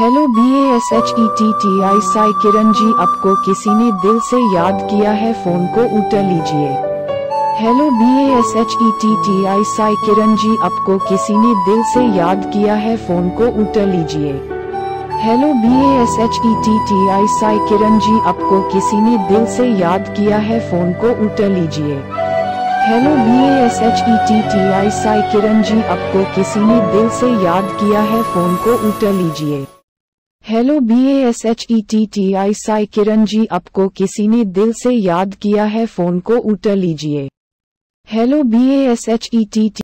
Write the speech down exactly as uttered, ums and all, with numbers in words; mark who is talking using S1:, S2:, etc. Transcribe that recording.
S1: Hello B A S H E T T I Sai Kiran ji, आपको किसी ने दिल से याद किया है, फोन को उठा लीजिए। Hello B A S H E T T I Sai Kiran ji, आपको किसी ने दिल से याद किया है, फोन को उठा लीजिए। Hello B A S H E T T I Sai Kiran ji, आपको किसी ने दिल से याद किया है, फोन को उठा लीजिए। Hello B A S H E T T I Sai Kiran ji, आपको किसी ने दिल से याद किया है, फोन को उठा लीजिए। Hello B A S H E T T I Sai Kiran ji, आपको किसी ने दिल से याद किया है, फोन को उठा लीजिए। Hello B A S H E T